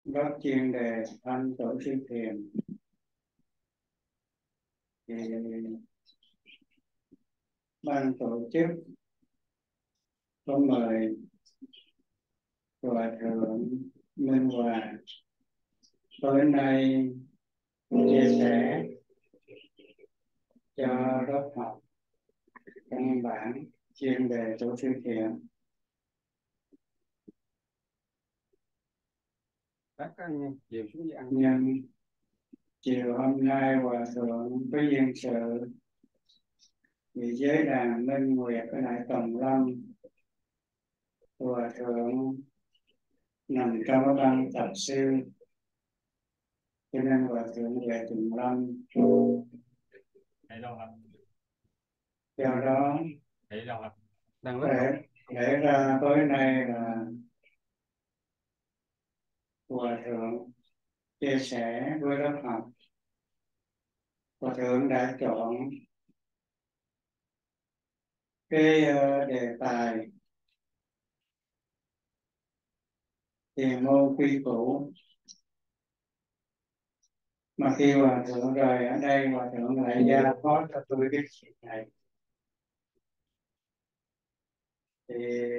lớp chuyên đề thanh tổ sư thiền thì ban tổ chức có mời hòa thượng Minh Hòa tối nay chia sẻ cho lớp học căn bản chuyên đề tổ sư thiền. Nhưng chiều hôm nay hòa thượng có duyên sự vị giới đàn Minh Nguyệt ở lại Tòng Lâm, hòa thượng nằm trong cái ban tập sư cho nên hòa thượng về Tùng Lâm. Do đó để ra tối nay là hòa thượng chia sẻ với lớp học. Hòa thượng đã chọn cái đề tài thiền môn quy củ, mà khi hòa thượng rời ở đây, hòa thượng lại giao phó cho tôi cái chuyện này. Thì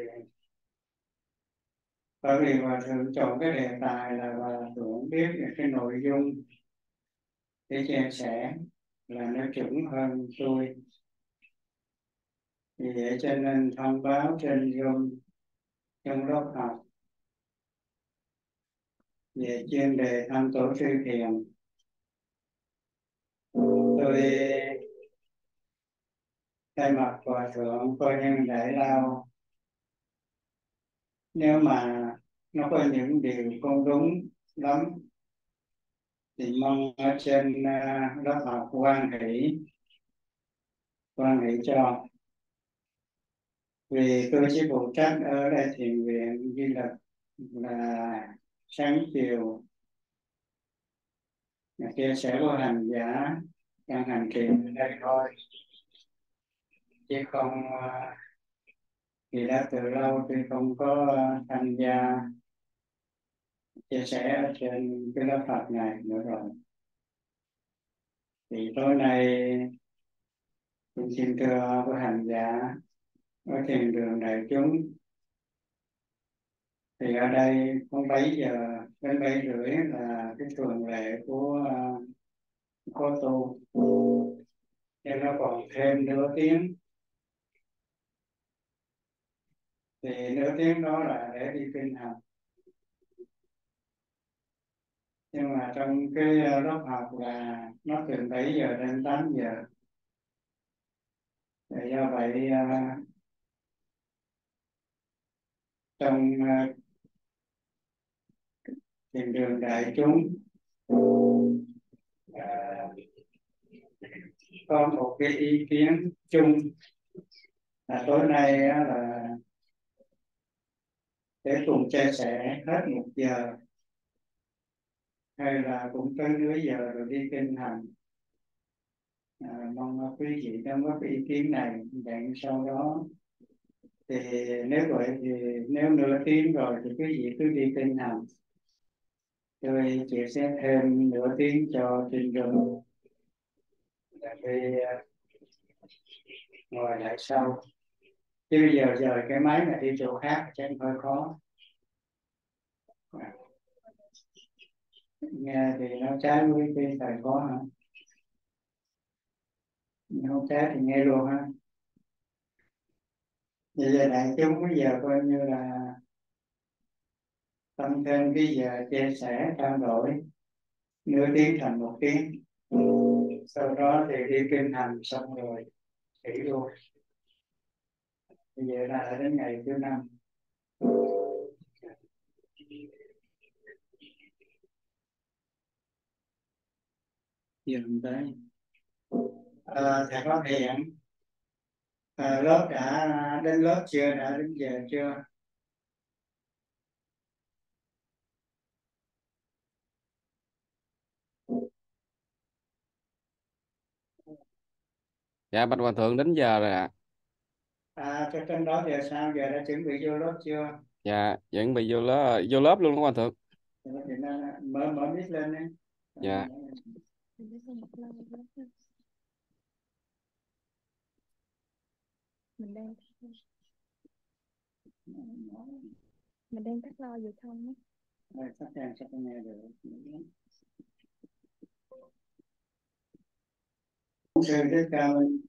bởi vì hòa thượng chọn cái đề tài là hòa thượng biết được cái nội dung để chia sẻ là nó chuẩn hơn tôi, vì vậy cho nên thông báo trên Zoom trong lớp học về chuyên đề tham tổ sư thiền. Tôi thay mặt hòa thượng coi nhân đại lao, nếu mà nó có những điều không đúng lắm thì mong ở trên lớp học quan hỷ cho, vì tôi chỉ phụ trách ở đây thiền viện Di Lặc là sáng chiều là chia sẻ với hành giả đang hành trì ở đây thôi, chứ không vì đã từ lâu tôi không có tham gia chia sẻ ở trên cái lớp Phật này nữa rồi. Thì tối nay tôi xin thưa với hành giả ở thiền đường đại chúng, thì ở đây khoảng 7 giờ đến 7 rưỡi là cái thường lệ của có tu, nhưng nó còn thêm nửa tiếng, thì nửa tiếng đó là để đi kinh hành. Nhưng mà trong cái lớp học là nó từ 7 giờ đến 8 giờ. Để do vậy trong thiền đường đại chúng à, có một cái ý kiến chung là tối nay là để cùng chia sẻ hết 1 giờ, hay là cũng tới nửa giờ rồi đi kinh hành. Mong quý vị đóng góp ý kiến này, để sau đó thì nếu vậy thì nếu nửa tiếng rồi thì quý vị cứ đi kinh hành, tôi chị sẽ thêm nửa tiếng cho trên đường vì ngồi lại sau, chứ bây giờ rời cái máy này đi chỗ khác chắc hơi khó. Nghe thì nó trái với cái thời khó hả? Không trái thì nghe luôn ha. Bây giờ đại chúng bây giờ coi như là tăng thêm cái giờ chia sẻ trao đổi nửa tiếng thành 1 tiếng, sau đó thì đi kinh hành xong rồi nghỉ luôn. Bây giờ là đến ngày thứ 5. Giờ không tới. Thầy có hiện lớp đã đến lớp chưa, đã đến giờ chưa? Dạ bạch hòa thượng đến giờ rồi ạ. Cái trên đó giờ sao, giờ đã chuẩn bị vô lớp chưa? Dạ chuẩn bị vô lớp luôn đó hòa thượng. thì nó mở mic lên đi. Dạ. mình đang mình đang tắt lo vừa không á. Rồi, chắc chắn sẽ không nghe được. Sư Thích Ca Minh,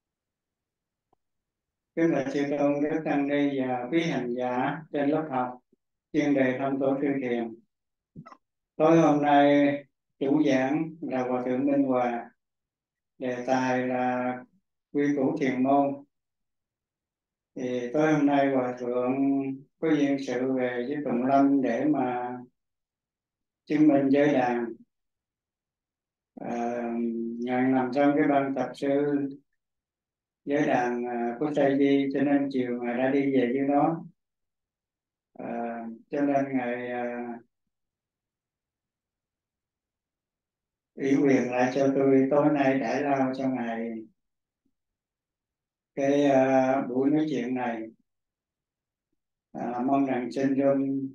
kính bạch chư tôn đức tăng ni và quý hành giả trên lớp học chuyên đề thăm tổ sư thiền. Tối hôm nay chủ giảng là Hòa thượng Minh Hòa, đề tài là quy củ thiền môn. Thì tối hôm nay Hòa thượng có duyên sự về với Tùng Lâm để mà chứng minh giới đàn. Ngài nằm trong cái ban tập sư giới đàn của Tây Di, cho nên chiều ngài đã đi về với nó. Cho nên ngài ủy quyền lại cho tôi tối nay giải lao cho ngài cái buổi nói chuyện này. Mong rằng trên dung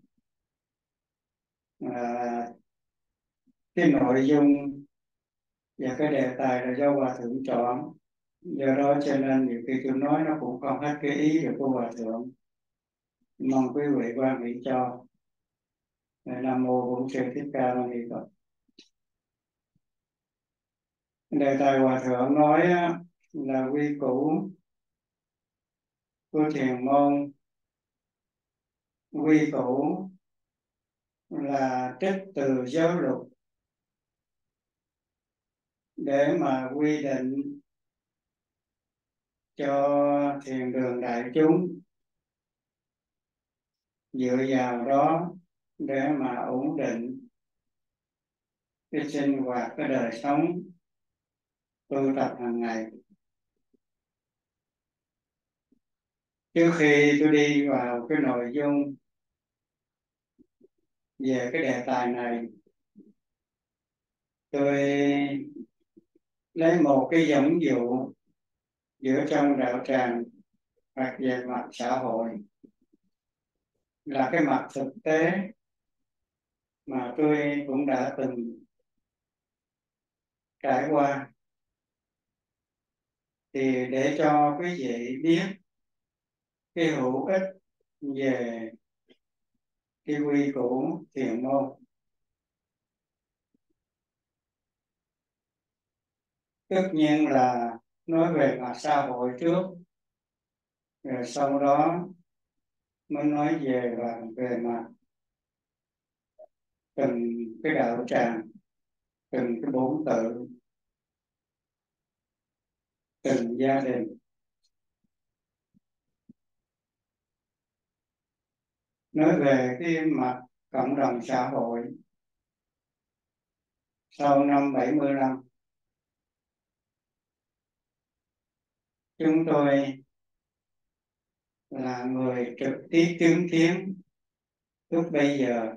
cái nội dung và cái đề tài là do Hòa thượng chọn, do đó cho nên nhiều khi tôi nói nó cũng không hết cái ý được của Hòa thượng. Mong quý vị quan hệ cho. Nam mô Bổn Sư Thích Ca Mâu Ni Phật. Đề tài Hòa thượng nói là quy củ của thiền môn. Quy củ là trích từ giáo luật để mà quy định cho thiền đường đại chúng dựa vào đó để mà ổn định cái sinh hoạt, cái đời sống tu tập hàng ngày. Trước khi tôi đi vào cái nội dung về cái đề tài này, tôi lấy một cái dẫn dụ giữa trong đạo tràng hoặc về mặt xã hội, là cái mặt thực tế mà tôi cũng đã từng trải qua, thì để cho quý vị biết cái hữu ích về cái quy củ thiền môn. Tất nhiên là nói về mặt xã hội trước, rồi sau đó mới nói về mặt từng cái đạo tràng, từng cái bổn tự, từng gia đình. Nói về cái mặt cộng đồng xã hội, sau năm 75, chúng tôi là người trực tiếp chứng kiến lúc bây giờ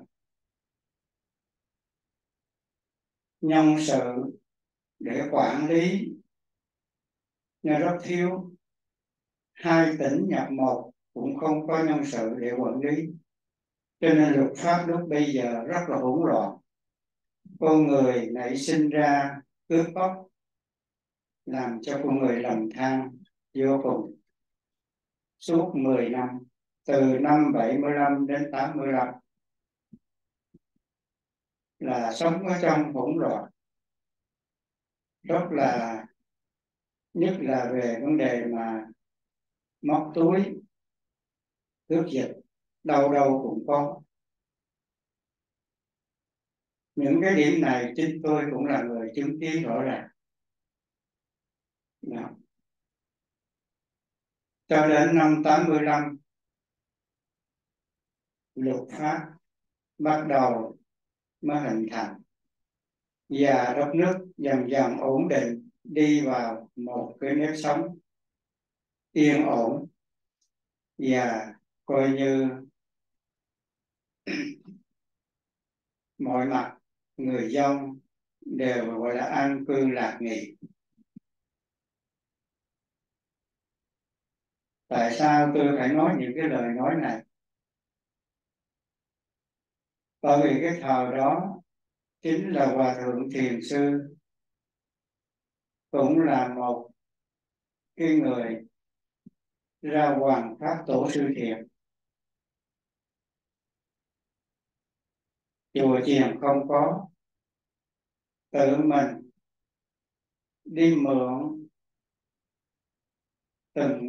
nhân sự để quản lý nó rất thiếu. 2 tỉnh nhập một cũng không có nhân sự để quản lý, cho nên luật pháp lúc bây giờ rất là hỗn loạn. Con người nảy sinh ra cướp bóc, làm cho con người lầm than vô cùng. Suốt 10 năm, từ năm 75 đến 85, là sống ở trong hỗn loạn, rất là, nhất là về vấn đề mà móc túi, cướp giật, đâu đâu cũng có. Những cái điểm này chính tôi cũng là người chứng kiến rõ ràng. Cho đến năm 85, luật pháp bắt đầu mới hình thành và đất nước dần dần ổn định, đi vào một cái nếp sống yên ổn, và coi như mọi mặt người dân đều gọi là an cư lạc nghiệp. Tại sao tôi phải nói những cái lời nói này? Bởi vì cái thời đó chính là Hòa Thượng Thiền Sư, cũng là một cái người ra hoàng pháp tổ sư thiền. Chùa chiền không có, tự mình đi mượn từng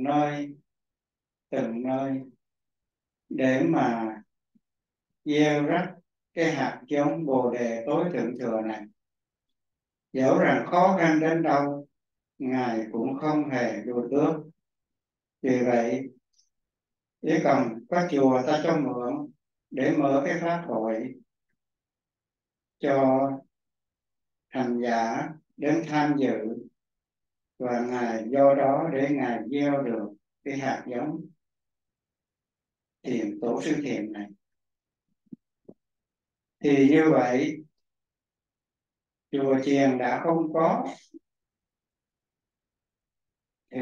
nơi để mà gieo rắc cái hạt giống Bồ đề tối thượng thừa này. Dẫu rằng khó khăn đến đâu, Ngài cũng không hề lùi bước. Vì vậy, chỉ cần có chùa ta cho mượn để mở cái pháp hội cho hành giả đến tham dự, và Ngài do đó để Ngài gieo được cái hạt giống thiền tổ sư thiền này. Thì như vậy, chùa chiền đã không có, thì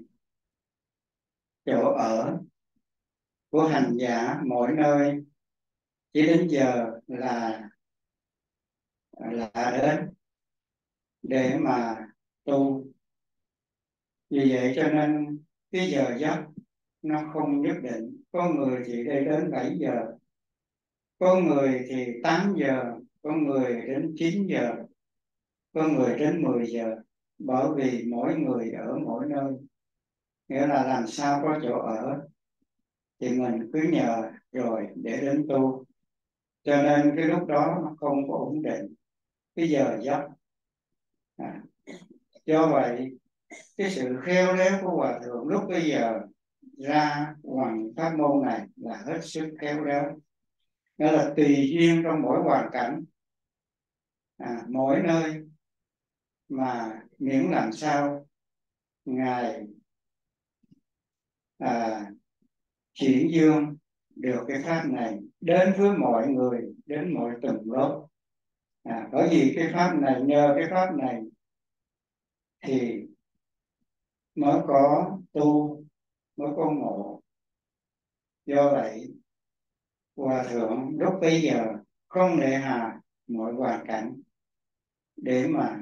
chỗ ở của hành giả mỗi nơi chỉ đến giờ là đến để mà tu. Vì vậy cho nên cái giờ giấc nó không nhất định. Có người thì đi đến 7 giờ, có người thì 8 giờ, có người đến 9 giờ, có người đến 10 giờ. Bởi vì mỗi người ở mỗi nơi, nghĩa là làm sao có chỗ ở thì mình cứ nhờ rồi để đến tu. Cho nên cái lúc đó nó không có ổn định cái giờ giấc. Do vậy, cái sự khéo léo của Hòa Thượng lúc bây giờ ra hoàng pháp môn này là hết sức khéo léo. Nghĩa là tùy duyên trong mỗi hoàn cảnh, mỗi nơi, mà miễn làm sao Ngài chuyển dương được cái pháp này đến với mọi người, đến mọi tầng lớp. Bởi vì cái pháp này, nhờ cái pháp này thì mới có tu, mới có ngộ. Do vậy, Hòa Thượng lúc bây giờ không nề hà mọi hoàn cảnh để mà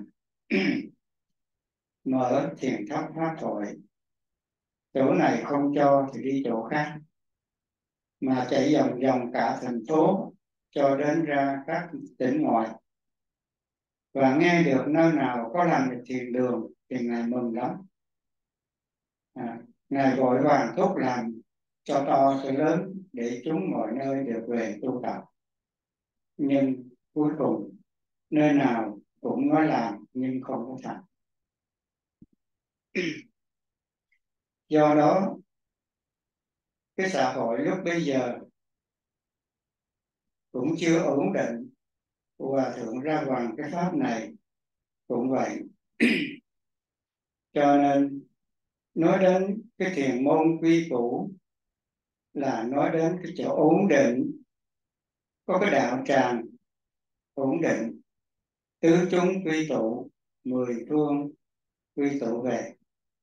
mở thiền thất pháp hội. Chỗ này không cho thì đi chỗ khác, mà chạy vòng vòng cả thành phố cho đến ra các tỉnh ngoài. Và nghe được nơi nào có làm được thiền đường thì Ngài mừng lắm. Ngài vội vàng thúc làm cho to cho lớn để chúng mọi nơi được về tu tập. Nhưng cuối cùng nơi nào cũng nói làm nhưng không có thành. Do đó, cái xã hội lúc bây giờ cũng chưa ổn định. Hòa Thượng ra hoàng cái pháp này cũng vậy. Cho nên nói đến cái thiền môn quy củ là nói đến cái chỗ ổn định, có cái đạo tràng ổn định, tứ chúng quy tụ, 10 phương quy tụ về.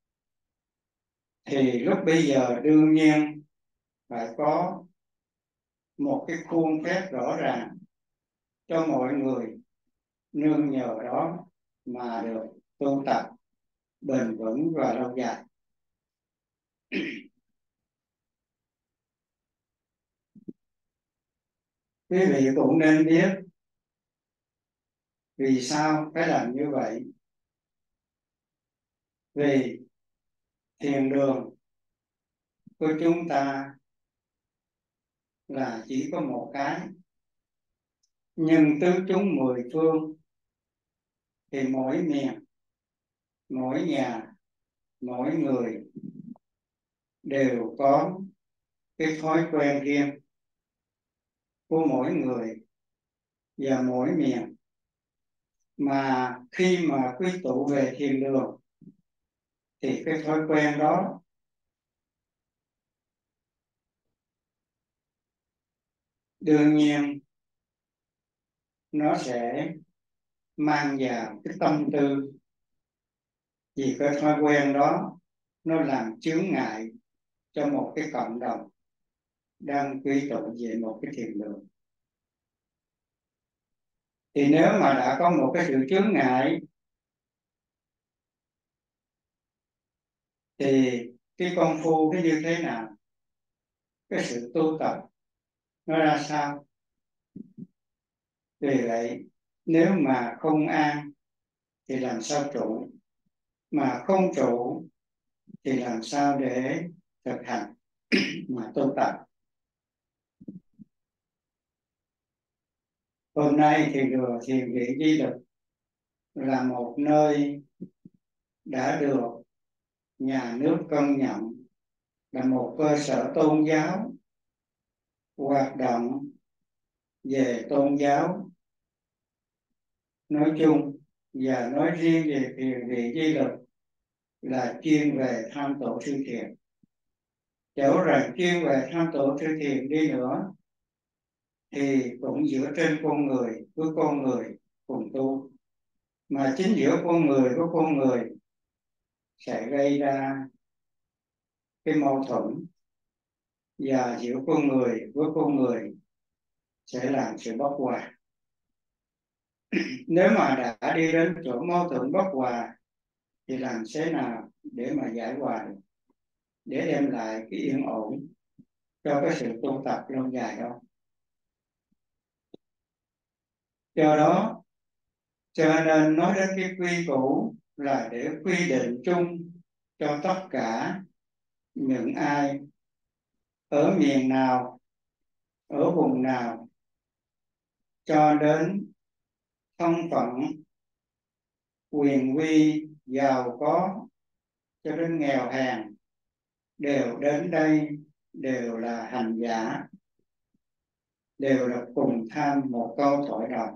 Thì lúc bây giờ đương nhiên phải có một cái khuôn phép rõ ràng cho mọi người nương nhờ đó mà được tu tập bền vững và lâu dài. Quý vị cũng nên biết vì sao phải làm như vậy. Vì thiền đường của chúng ta là chỉ có một cái, nhưng tứ chúng 10 phương thì mỗi miền, mỗi nhà, mỗi người đều có cái thói quen riêng của mỗi người và mỗi miền. Mà khi mà quy tụ về thiền đường thì cái thói quen đó đương nhiên nó sẽ mang vào cái tâm tư, vì cái thói quen đó nó làm chướng ngại cho một cái cộng đồng đang quy tụ về một cái thiền đường. Thì nếu mà đã có một cái sự chướng ngại thì cái công phu nó như thế nào, cái sự tu tập nó ra sao? Vì vậy nếu mà không an thì làm sao trụ, mà không trụ thì làm sao để thực hành mà tu tập? Hôm nay thì thiền viện Di Lặc là một nơi đã được nhà nước công nhận là một cơ sở tôn giáo hoạt động về tôn giáo nói chung và nói riêng về thiền viện Di Lặc là chuyên về tham tổ sư thiền. Dẫu rằng chuyên về tham tổ sư thiền đi nữa thì cũng dựa trên con người với con người cùng tu, mà chính giữa con người với con người sẽ gây ra cái mâu thuẫn, và giữa con người với con người sẽ làm sự bất hòa. Nếu mà đã đi đến chỗ mâu thuẫn bất hòa thì làm thế nào để mà giải hòa được, để đem lại cái yên ổn cho cái sự tu tập lâu dài đâu? Do đó cho nên nói đến cái quy củ là để quy định chung cho tất cả những ai ở miền nào, ở vùng nào, cho đến thân phận quyền uy giàu có cho đến nghèo hèn đều đến đây, đều là hành giả, đều là cùng tham một câu thổi đồng.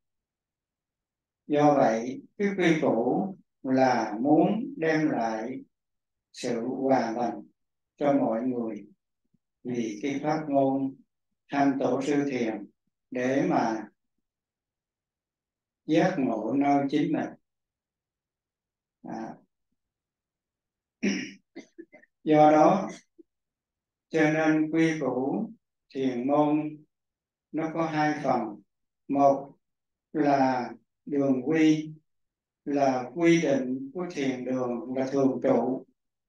Do vậy cái quy củ là muốn đem lại sự hòa bình cho mọi người, vì cái pháp ngôn tham tổ sư thiền để mà giác ngộ nơi chính mình. Do đó cho nên quy củ thiền môn nó có hai phần. Một là đường quy, là quy định của thiền đường là thường trụ.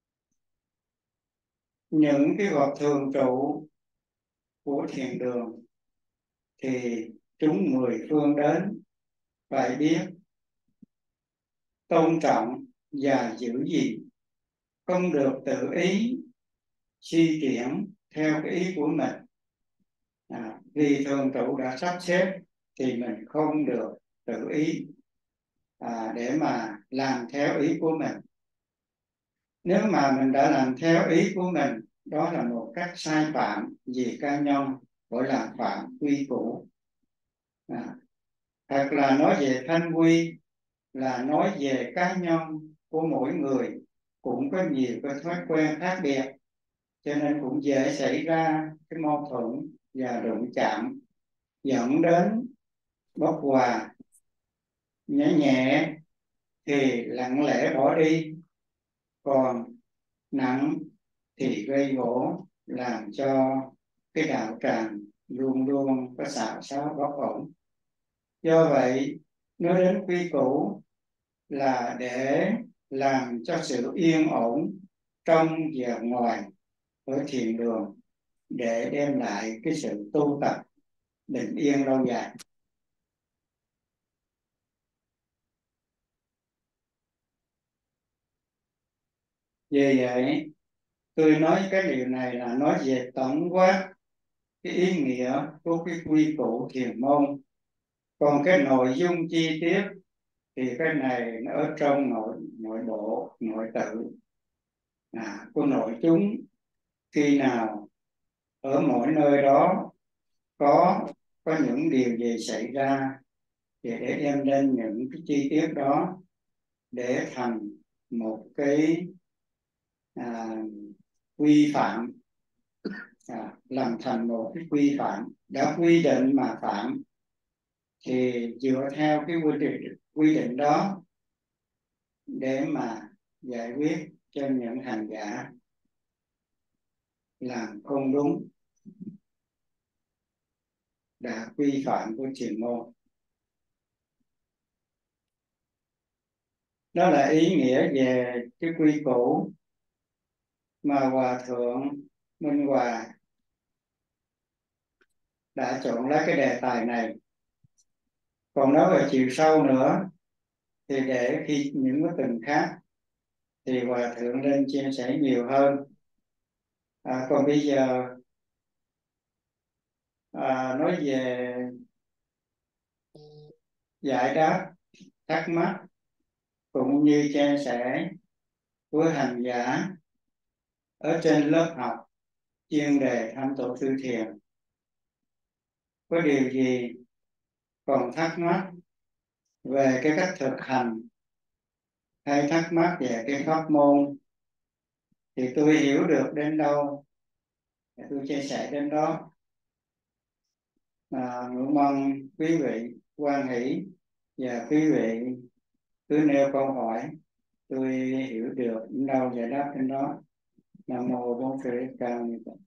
Những cái vật thường trụ của thiền đường thì chúng mười phương đến phải biết tôn trọng và giữ gìn, không được tự ý suy chuyển theo cái ý của mình. Vì thường trụ đã sắp xếp thì mình không được tự ý để mà làm theo ý của mình. Nếu mà mình đã làm theo ý của mình, đó là một cách sai phạm vì cá nhân, gọi là phạm quy củ. Hoặc là nói về thanh quy, là nói về cá nhân của mỗi người cũng có nhiều cái thói quen khác biệt, cho nên cũng dễ xảy ra cái mâu thuẫn và đụng chạm, dẫn đến bất hòa. Nhẹ nhẹ thì lặng lẽ bỏ đi, còn nặng thì gây gỗ, làm cho cái đạo tràng luôn luôn có xào xáo bất ổn. Do vậy nói đến quy củ là để làm cho sự yên ổn trong và ngoài ở thiền đường, để đem lại cái sự tu tập bình yên lâu dài. Vì vậy tôi nói cái điều này là nói về tổng quát cái ý nghĩa của cái quy củ thiền môn. Còn cái nội dung chi tiết thì cái này nó ở trong nội bộ, nội tự của nội chúng. Khi nào ở mỗi nơi đó có những điều gì xảy ra thì để đem lên những cái chi tiết đó để thành một cái quy phạm, làm thành một cái quy phạm. Đã quy định mà phạm thì dựa theo cái quy định đó để mà giải quyết cho những hành giả làm không đúng, đã quy phạm của thiền môn. Đó là ý nghĩa về cái quy củ mà Hòa Thượng Minh Hòa đã chọn lấy cái đề tài này. Còn nói về chiều sâu nữa thì để khi những cái tuần khác thì Hòa Thượng nên chia sẻ nhiều hơn. Còn bây giờ nói về giải đáp thắc mắc cũng như chia sẻ của hành giả ở trên lớp học chuyên đề tham tổ tư thiền. Có điều gì còn thắc mắc về cái cách thực hành hay thắc mắc về cái pháp môn thì tôi hiểu được đến đâu thì tôi chia sẻ đến đó. Ngưỡng mong quý vị hoan hỷ và quý vị cứ nêu câu hỏi, tôi hiểu được đến đâu giải đáp đến đó. Nam mô Bổn Sư Thích Ca Mâu Ni Phật.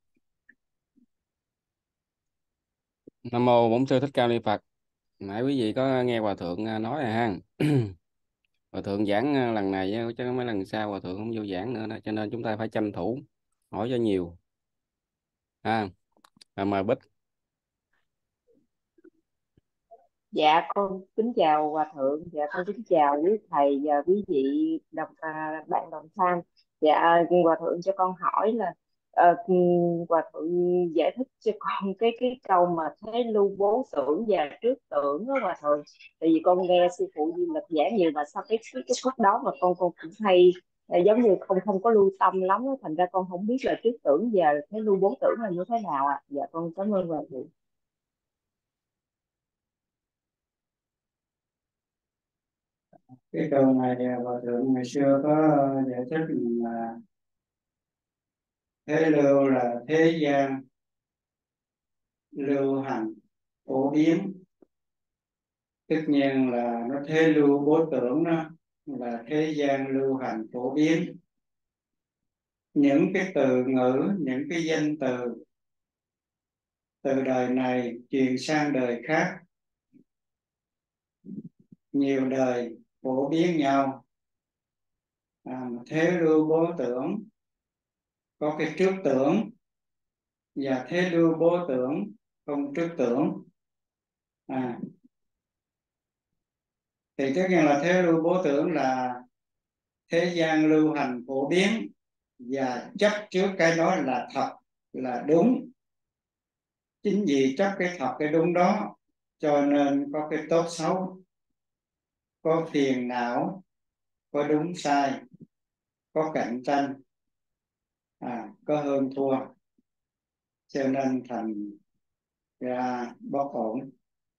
Nam mô Bổn Sư Thích Ca Mâu Ni Phật. Nãy quý vị có nghe Hòa Thượng nói rồi ha. Hòa Thượng giảng lần này chứ mấy lần sau Hòa Thượng không vô giảng nữa đó. Cho nên chúng ta phải tranh thủ hỏi cho nhiều. Mời Bích. Dạ con kính chào Hòa Thượng, dạ con kính chào quý thầy và quý vị bạn đồng tham. Dạ Hòa Thượng cho con hỏi là Hòa Thượng giải thích cho con cái câu mà thế lưu bố tưởng và trước tưởng đó Hòa Thượng. Tại vì con nghe sư phụ Di Lặc giảng nhiều mà sau cái khúc đó mà con cũng hay giống như không có lưu tâm lắm đó. Thành ra con không biết là trước tưởng và thế lưu bố tưởng là như thế nào ạ. Dạ con cảm ơn Hòa Thượng. Cái câu này Hòa Thượng ngày xưa có giải thích là thế lưu là thế gian lưu hành phổ biến, tất nhiên là nó thế lưu bố tưởng đó là thế gian lưu hành phổ biến. Những cái từ ngữ, những cái danh từ từ đời này truyền sang đời khác, nhiều đời phổ biến nhau. Thế lưu bố tưởng có cái trước tưởng và thế lưu bố tưởng không trước tưởng. Thì tất nhiên là thế lưu bố tưởng là thế gian lưu hành phổ biến và chấp trước cái đó là thật, là đúng. Chính vì chấp cái thật cái đúng đó cho nên có cái tốt xấu, có phiền não, có đúng sai, có cạnh tranh, có hơn thua, cho nên thành ra bất ổn.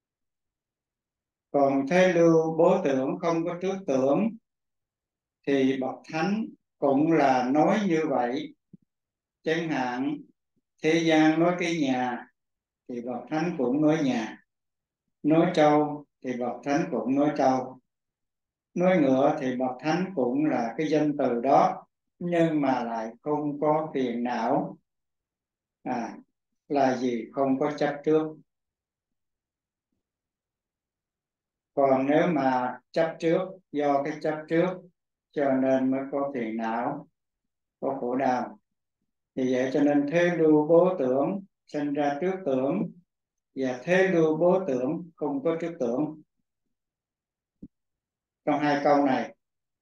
Còn thế lưu bố tưởng không có trước tưởng thì bậc thánh cũng là nói như vậy. Chẳng hạn thế gian nói cái nhà thì bậc thánh cũng nói nhà, nói trâu thì bậc thánh cũng nói trâu, nói ngựa thì bậc thánh cũng là cái danh từ đó, nhưng mà lại không có phiền não. Là gì? Không có chấp trước. Còn nếu mà chấp trước, do cái chấp trước cho nên mới có phiền não, có khổ đau. Thì vậy cho nên thế lưu bố tưởng sinh ra trước tưởng và thế lưu bố tưởng không có trước tưởng. Trong hai câu này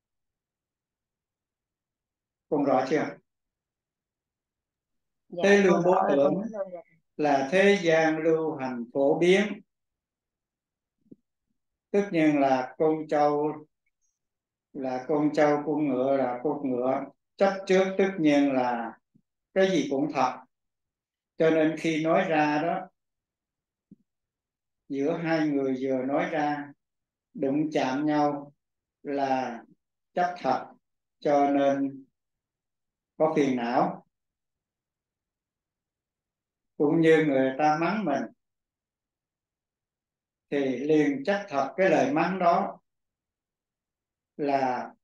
con rõ chưa? Dạ Thế lưu con bố rõ rồi, con tưởng cảm ơn. là thế gian lưu hành phổ biến, tất nhiên là con trâu là con trâu, con ngựa là con ngựa. Chấp trước tất nhiên là cái gì cũng thật, cho nên khi nói ra đó, giữa hai người vừa nói ra đụng chạm nhau là chấp thật, cho nên có phiền não. Cũng như người ta mắng mình thì liền chấp thật cái lời mắng đó là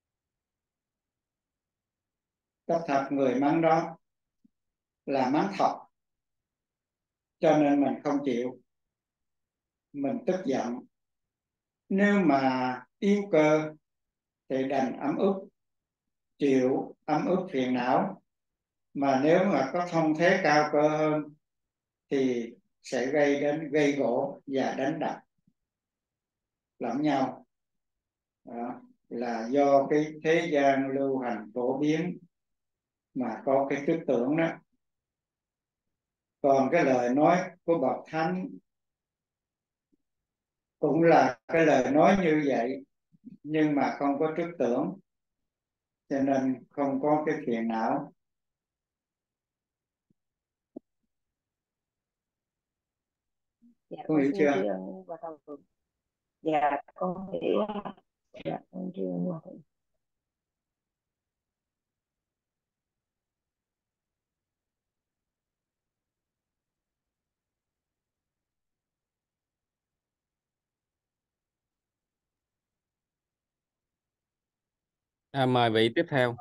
chấp thật người mắng đó là mắng thật, cho nên mình không chịu, mình tức giận. Nếu mà yếu cơ thì đành ấm ức, chịu ấm ức phiền não. Mà nếu mà có thông thế cao cơ hơn thì sẽ gây gổ và đánh đập lẫn nhau. Đó là do cái thế gian lưu hành phổ biến mà có cái tư tưởng đó. Còn cái lời nói của bậc thánh cũng là cái lời nói như vậy, nhưng mà không có tư tưởng, cho nên không có cái phiền não. Dạ Có con hiểu xin tri chưa? ân Hòa thượng. Dạ con hiểu. Dạ con tri ân Hòa thượng. Mời vị tiếp theo.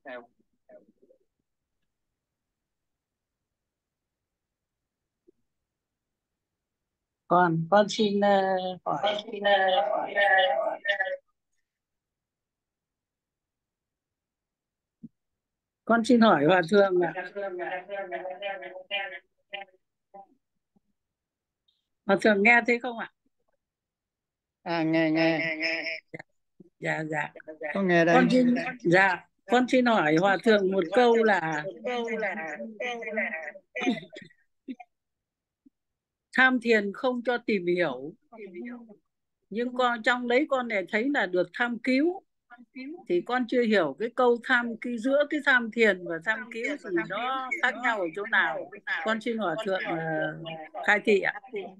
Con xin hỏi. Con xin hỏi Hòa thượng ạ. Hòa thượng nghe thấy không ạ? Nghe. Dạ dạ. Có nghe đây. Con xin hỏi Hòa thượng một câu là tham thiền không cho tìm hiểu, nhưng con trong đấy con lại thấy là được tham cứu, thì con chưa hiểu cái câu giữa cái tham thiền và tham cứu thì nó khác nhau ở chỗ nào. Con xin Hòa thượng khai thị ạ.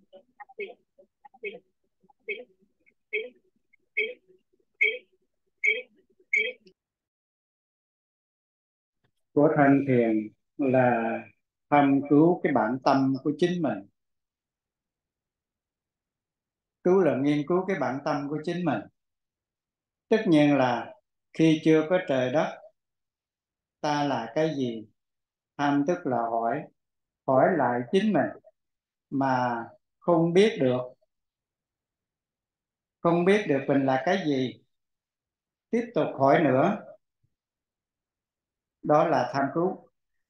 Của thanh thiền là thăm cứu cái bản tâm của chính mình. Cứu là nghiên cứu cái bản tâm của chính mình. Tất nhiên là khi chưa có trời đất, ta là cái gì? Tham tức là hỏi lại chính mình mà không biết được mình là cái gì, tiếp tục hỏi nữa, đó là tham cứu.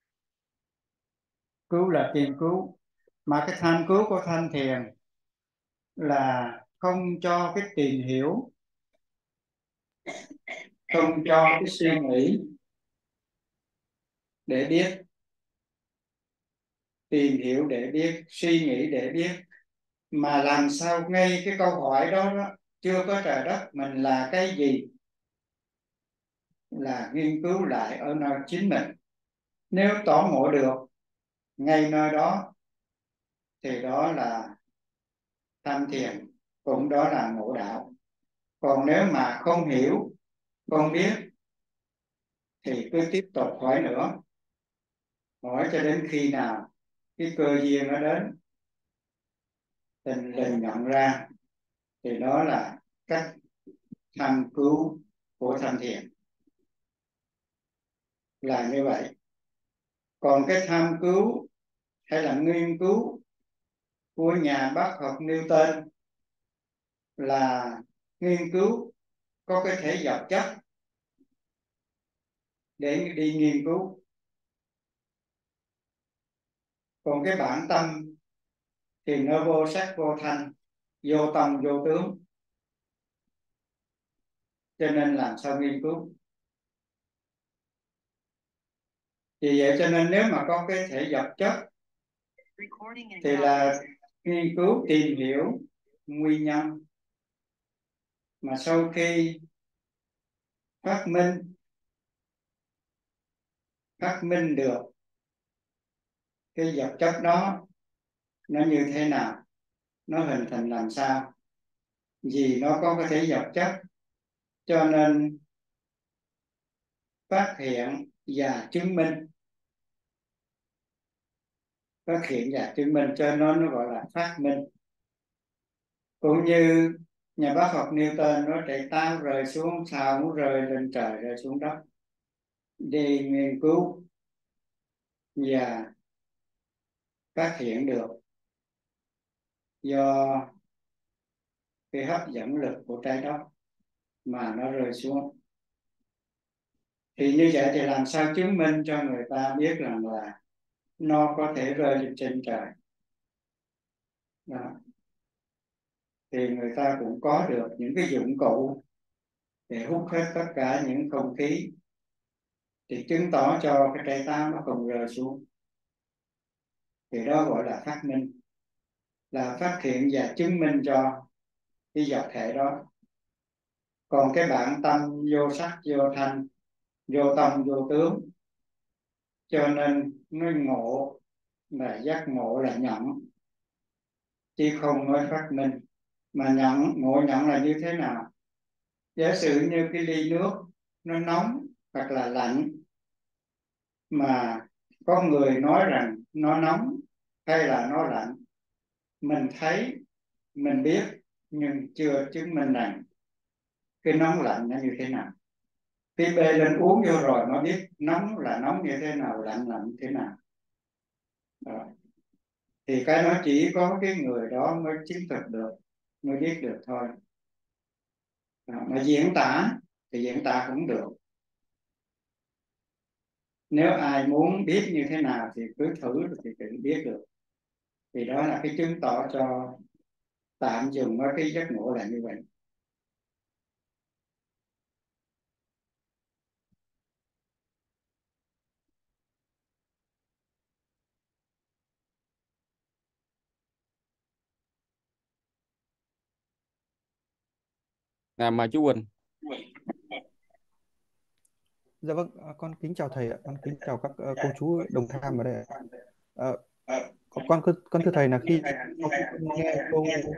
Cứu là tìm cứu. Mà cái tham cứu của thanh thiền là không cho cái tìm hiểu, không cho cái suy nghĩ để biết, tìm hiểu để biết, suy nghĩ để biết, mà làm sao ngay cái câu hỏi đó, chưa có trời đất mình là cái gì, là nghiên cứu lại ở nơi chính mình. Nếu tỏ ngộ được ngay nơi đó thì đó là tham thiền, cũng đó là ngộ đạo. Còn nếu mà không hiểu, không biết thì cứ tiếp tục hỏi nữa, hỏi cho đến khi nào cái cơ duyên nó đến, tình lình nhận ra, thì đó là cách thăm cứu của tham thiền là như vậy. Còn cái tham cứu hay là nghiên cứu của nhà bác học Newton là nghiên cứu có cái thể vật chất để đi nghiên cứu. Còn cái bản tâm thì nó vô sắc vô thanh, vô tâm vô tướng, cho nên làm sao nghiên cứu. Vì vậy cho nên nếu mà có cái thể vật chất thì là nghiên cứu tìm hiểu nguyên nhân, mà sau khi phát minh được cái vật chất đó nó như thế nào, nó hình thành làm sao, vì nó có cái thể vật chất cho nên phát hiện và chứng minh. Phát hiện và chứng minh cho nó gọi là phát minh. Cũng như nhà bác học Newton nó chạy tao rơi xuống, sao muốn rơi lên trời rơi xuống đất, đi nghiên cứu và phát hiện được do cái hấp dẫn lực của trái đất mà nó rơi xuống. Thì như vậy thì làm sao chứng minh cho người ta biết rằng là nó có thể rơi lên trên trời đó. Thì người ta cũng có được những cái dụng cụ để hút hết tất cả những không khí, thì chứng tỏ cho cái trái táo nó không rơi xuống. Thì đó gọi là phát minh, là phát hiện và chứng minh cho cái vật thể đó. Còn cái bản tâm vô sắc vô thanh, vô tâm vô tướng, cho nên nó ngộ là giác ngộ, là nhận, chứ không nói phát minh. Mà nhận, ngộ nhận là như thế nào? Giả sử như cái ly nước nó nóng hoặc là lạnh, mà có người nói rằng nó nóng hay là nó lạnh, mình thấy, mình biết, nhưng chưa chứng minh rằng cái nóng lạnh nó như thế nào. Khi bê lên uống vô rồi mới biết nóng là nóng như thế nào, lạnh là như thế nào. Đó. Thì cái đó chỉ có cái người đó mới chứng thực được, mới biết được thôi. Đó. Mà diễn tả thì diễn tả cũng được. Nếu ai muốn biết như thế nào thì cứ thử thì tự biết được. Thì đó là cái chứng tỏ cho tạm dùng với cái giấc ngủ là như vậy. Mời chú Quỳnh. Dạ vâng, con kính chào thầy ạ, con kính chào các cô chú đồng tham ở đây ạ. Ờ, con thưa thầy là khi sau khi con nghe câu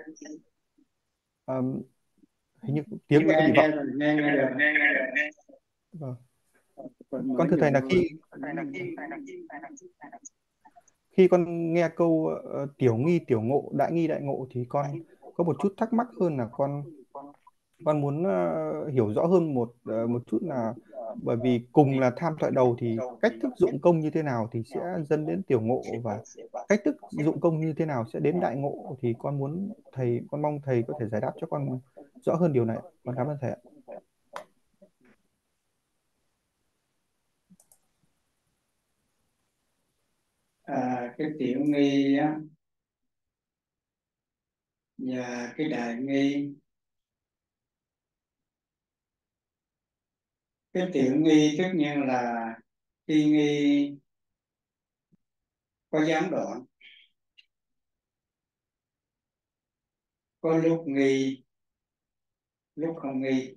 hình như tiếng con Nghe bị nghe vọng. rồi, nghe được. Vâng. Còn Con mới thưa thầy là dùng khi con nghe câu tiểu nghi tiểu ngộ, đại nghi đại ngộ thì con có một chút thắc mắc hơn, là con muốn hiểu rõ hơn một chút, là bởi vì cùng là tham thoại đầu thì cách thức dụng công như thế nào thì sẽ dẫn đến tiểu ngộ, và cách thức dụng công như thế nào sẽ đến đại ngộ, thì con mong thầy có thể giải đáp cho con rõ hơn điều này. Con cảm ơn thầy ạ. cái tiểu nghi á, và cái đại nghi. Cái tiểu nghi tất nhiên là khi nghi có gián đoạn, có lúc nghi, lúc không nghi.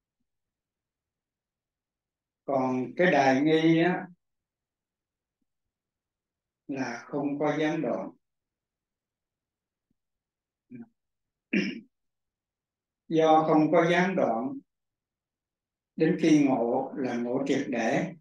Còn cái đại nghi á là không có gián đoạn. Do không có gián đoạn, đến khi ngộ là ngộ triệt để.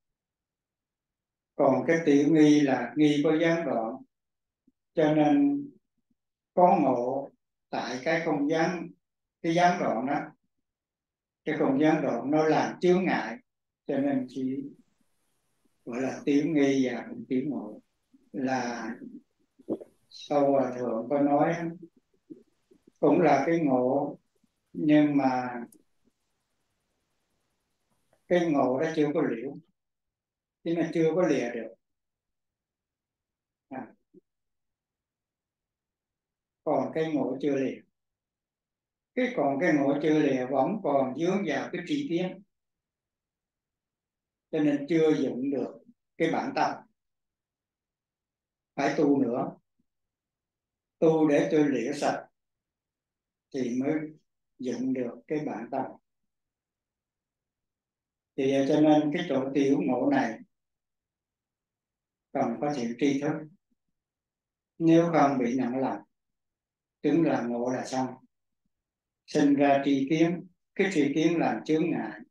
Còn cái tiểu nghi là nghi có gián đoạn, cho nên có ngộ tại cái không gian, cái gián đoạn đó, cái không gian đoạn nó làm chướng ngại, cho nên chỉ gọi là tiểu nghi và không tiểu ngộ. Là sau Hòa Thượng có nói cũng là cái ngộ, nhưng mà cái ngộ đó chưa có liễu, chứ là chưa có lìa được. Còn cái ngộ chưa lìa, còn cái ngộ chưa lìa vẫn còn dướng vào cái tri kiến, cho nên chưa dụng được cái bản tâm. Phải tu nữa, tu để cho liễu sạch thì mới dụng được cái bản tâm. Thì cho nên cái chỗ tiểu ngộ này cần có sự tri thức, nếu không bị nhận lầm, tưởng là ngộ là xong, sinh ra tri kiến, cái tri kiến làm chướng ngại.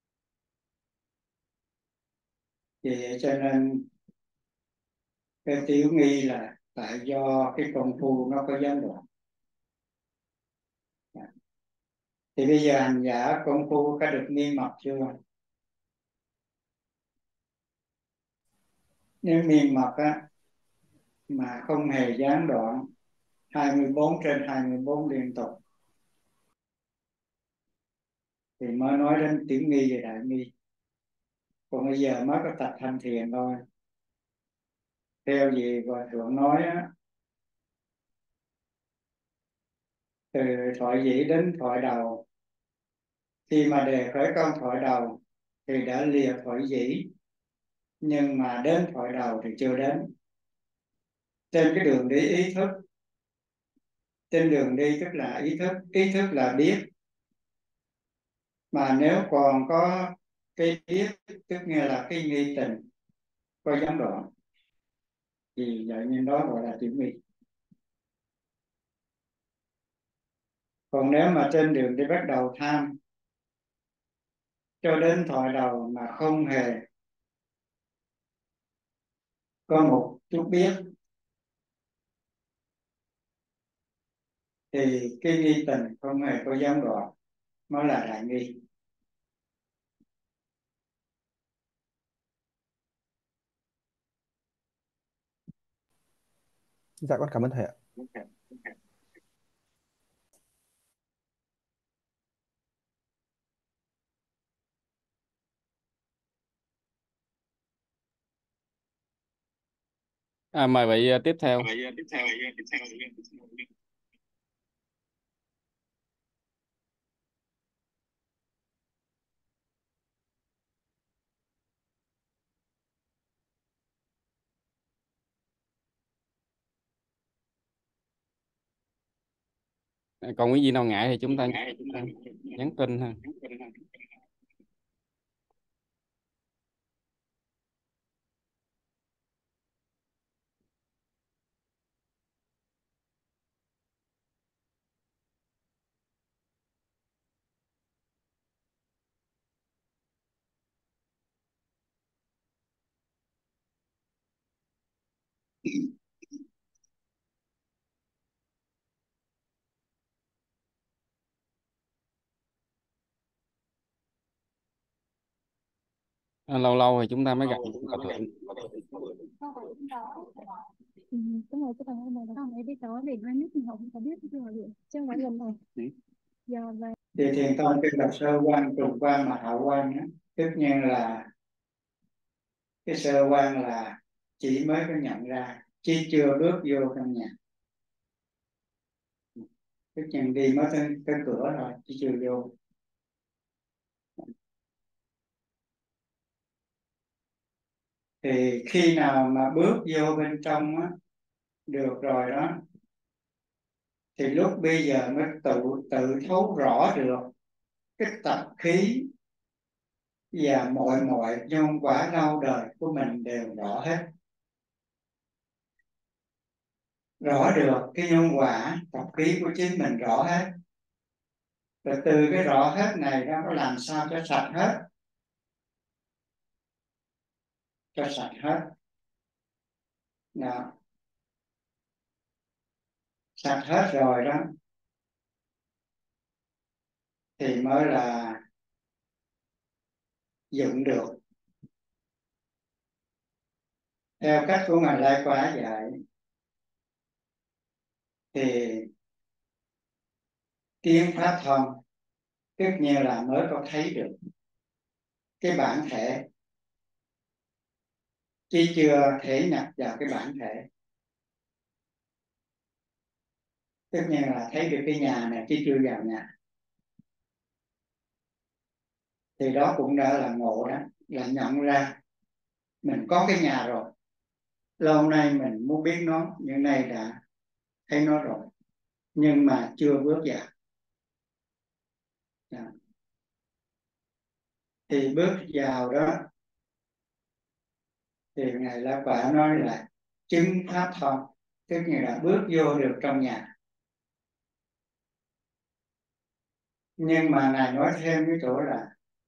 Vì cho nên cái tiểu nghi là tại do cái công phu nó có gián đoạn. Thì bây giờ hành giả công phu có được nghiêm mật chưa? Nếu nghiêm mật á, mà không hề gián đoạn, 24/24 liên tục, thì mới nói đến tiểu nghi và đại nghi. còn bây giờ mới có tập tham thiền thôi. Theo gì Hòa Thượng nói á, từ thoại dĩ đến thoại đầu, khi mà đề khởi câu thoại đầu thì đã lìa thoại dĩ, nhưng mà đến thoại đầu thì chưa đến. Trên cái đường đi ý thức, trên đường đi tức là ý thức là biết, mà nếu còn có cái biết tức nghĩa là cái nghi tình có gián đoạn thì vậy nên đó gọi là chuyển nghi. Còn nếu mà trên đường đi bắt đầu tham cho đến thoại đầu mà không hề có một chút biết thì cái nghi tình không hề có gián đoạn, nó là đại nghi. Dạ con cảm ơn thầy ạ. Mời vị tiếp theo. Còn quý vị nào ngại thì chúng ta nhắn tin ha. Lâu lâu thì chúng ta mới gặp Hòa Thượng. Cái này cái thằng này nó mới biết đó để mai mốt mình học có biết cái rồi chứ không phải lần này. Giờ về Thì thiền tông kêu là sơ quan, trùng quan mà hậu quan á, tất nhiên là cái sơ quan là chỉ mới có nhận ra, chỉ chưa bước vô trong nhà, tất nhiên đi mới tới cửa rồi chứ chưa vô. Thì khi nào mà bước vô bên trong á được rồi đó thì lúc bây giờ mới tự thấu rõ được cái tập khí và mọi nhân quả lâu đời của mình đều rõ hết. Rõ được cái nhân quả tập khí của chính mình rõ hết, rồi từ cái rõ hết này nó làm sao cho sạch hết, cho sạch hết đó. Sạch hết rồi đó thì mới là dựng được theo cách của ngài Lai Quá dạy. Thì kiến pháp thông tất nhiên là mới có thấy được cái bản thể, chứ chưa thể nhập vào cái bản thể. Tất nhiên là thấy được cái nhà này chứ chưa vào nhà, thì đó cũng đã là ngộ đó, là nhận ra mình có cái nhà rồi. Lâu nay mình muốn biết nó, nhưng nay đã thấy nó rồi, nhưng mà chưa bước vào. Đó. Thì bước vào đó thì ngài La Quả nói là chứng pháp thông, tức là bước vô được trong nhà. Nhưng mà ngài nói thêm cái chỗ là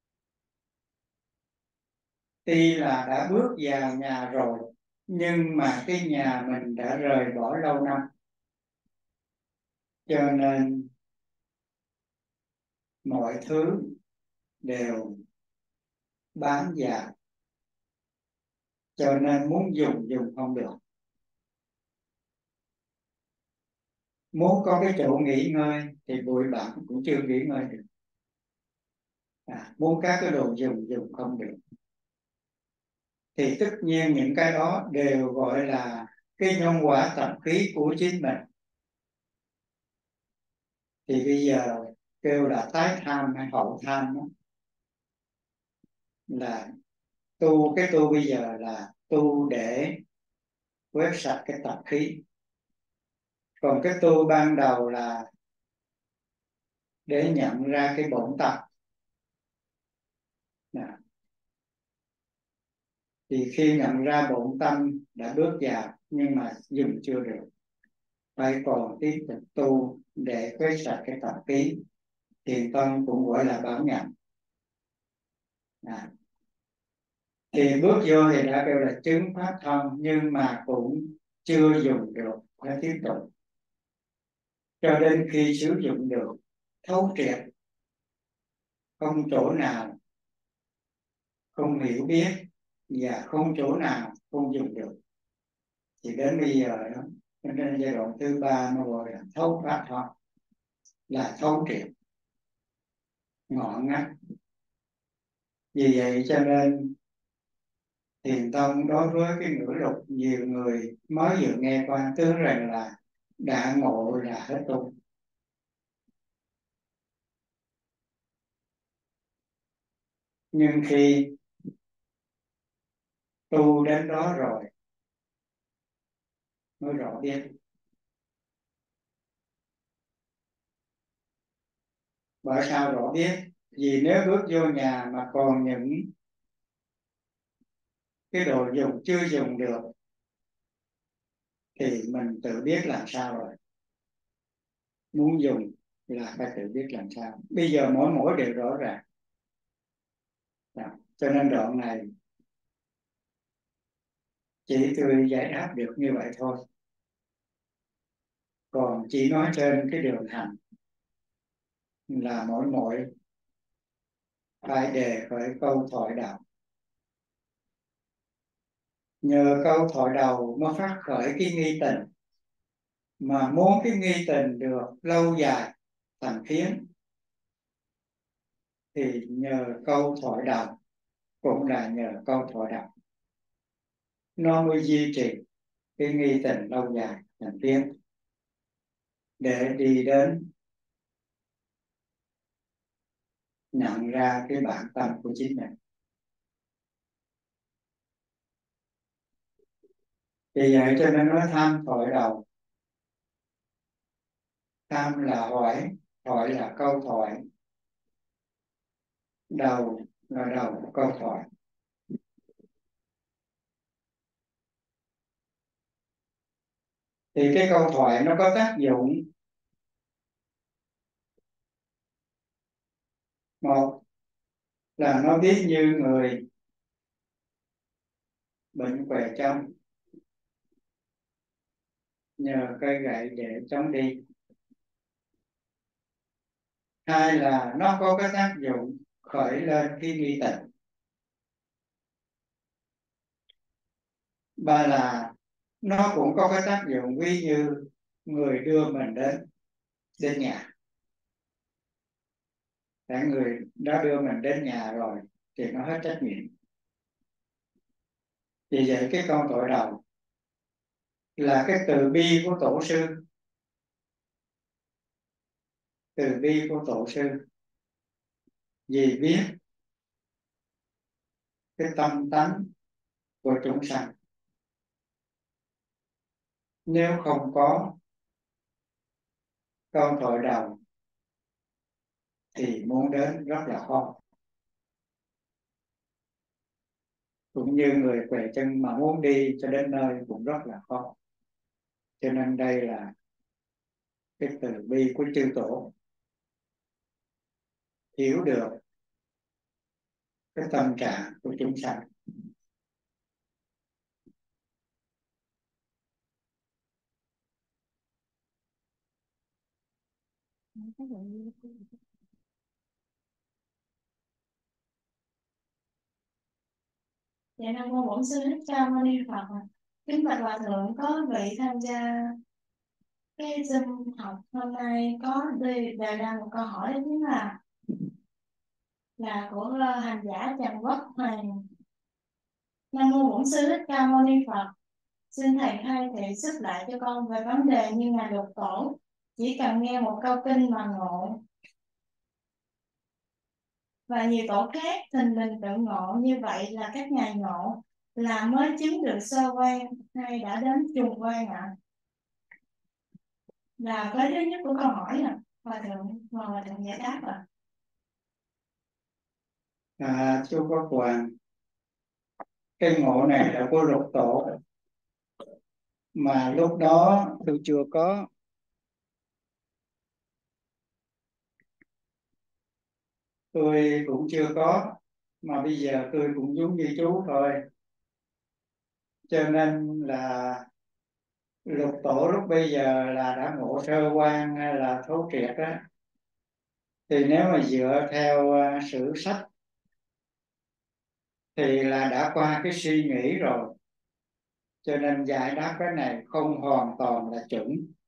tuy là đã bước vào nhà rồi, nhưng mà cái nhà mình đã rời bỏ lâu năm, cho nên mọi thứ đều bám vào, cho nên muốn dùng không được. Muốn có cái chỗ nghỉ ngơi thì bụi bặm cũng chưa nghỉ ngơi được. Muốn các cái đồ dùng không được. thì tất nhiên những cái đó đều gọi là cái nhân quả tập khí của chính mình. Thì bây giờ kêu là tái tham hay hậu tham đó, là cái tu bây giờ là tu để quét sạch cái tập khí, còn cái tu ban đầu là để nhận ra cái bổn tâm. Nè. Thì khi nhận ra bổn tâm đã bước vào nhưng mà dùng chưa được, phải còn tiếp tục tu để quét sạch cái tập khí. Thiền tông cũng gọi là bảo nhận. Thì bước vô thì đã kêu là chứng pháp thân, nhưng mà cũng chưa dùng được, phải tiếp tục cho đến khi sử dụng được thấu triệt, không chỗ nào không hiểu biết và không chỗ nào không dùng được, thì đến bây giờ đó, đến giai đoạn thứ ba nó gọi là thấu pháp thân, là thấu triệt ngọn ngách. Vì vậy cho nên Thiền tông đối với cái ngữ lục nhiều người mới vừa nghe qua tưởng rằng là đã ngộ là hết tu. Nhưng khi tu đến đó rồi mới rõ biết. Bởi sao rõ biết? Vì nếu bước vô nhà mà còn những cái đồ dùng chưa dùng được thì mình tự biết làm sao rồi. Muốn dùng là phải tự biết làm sao. Bây giờ mỗi đều rõ ràng. Đó. Cho nên đoạn này chỉ tôi giải đáp được như vậy thôi. Còn chỉ nói trên cái đường hành là mỗi phải đề khởi câu thoại đầu. Nhờ câu thoại đầu mới phát khởi cái nghi tình. Mà muốn cái nghi tình được lâu dài thành kiến thì nhờ câu thoại đầu, cũng là nhờ câu thoại đầu nó mới duy trì cái nghi tình lâu dài thành kiến, để đi đến nhận ra cái bản tâm của chính mình. Vì vậy cho nên nói tham thoại đầu. Tham là hỏi, thoại là câu thoại, đầu là đầu của câu thoại. Thì cái câu thoại nó có tác dụng. Một là nó biết như người bệnh què trong, nhờ cây gậy để chống đi. Hai là nó có cái tác dụng khởi lên cái nghi tình. Ba là nó cũng có cái tác dụng ví như người đưa mình đến nhà. Tại người đã đưa mình đến nhà rồi thì nó hết trách nhiệm. Vì vậy cái câu thoại đầu là cái từ bi của tổ sư. Từ bi của tổ sư vì biết cái tâm tánh của chúng sanh. Nếu không có câu thoại đầu thì muốn đến rất là khó. Cũng như người què chân mà muốn đi cho đến nơi cũng rất là khó. Cho nên đây là cái từ bi của chư tổ, hiểu được cái tâm trạng của chúng sanh. Dạ Nam mô Bổn Sư Thích Ca Mâu Ni Phật. Kính bạch hòa thượng, có vị tham gia cái Zoom học hôm nay có đề ra một câu hỏi, đó chính là của hành giả Trần Quốc Hoàng. Nam mô Bổn Sư Thích Ca Mâu Ni Phật. Xin thầy khai thị giúp lại cho con về vấn đề như ngài Lục Tổ. Chỉ cần nghe một câu kinh mà ngộ, và nhiều tổ khác thình lình tự ngộ, như vậy là các ngài ngộ là mới chứng được sơ quan hay đã đến trùng quan ạ? Là cái thứ nhất của câu hỏi nè, hòa thượng giải đáp ạ. Chú Quốc Hoàng, cái ngộ này là của Lục Tổ, mà lúc đó tôi chưa có. Tôi cũng chưa có, mà bây giờ tôi cũng giống như chú thôi. Cho nên là Lục Tổ lúc bây giờ là đã ngộ sơ quan hay là thấu triệt á, thì nếu mà dựa theo sử sách thì là đã qua cái suy nghĩ rồi, cho nên giải đáp cái này không hoàn toàn là chuẩn.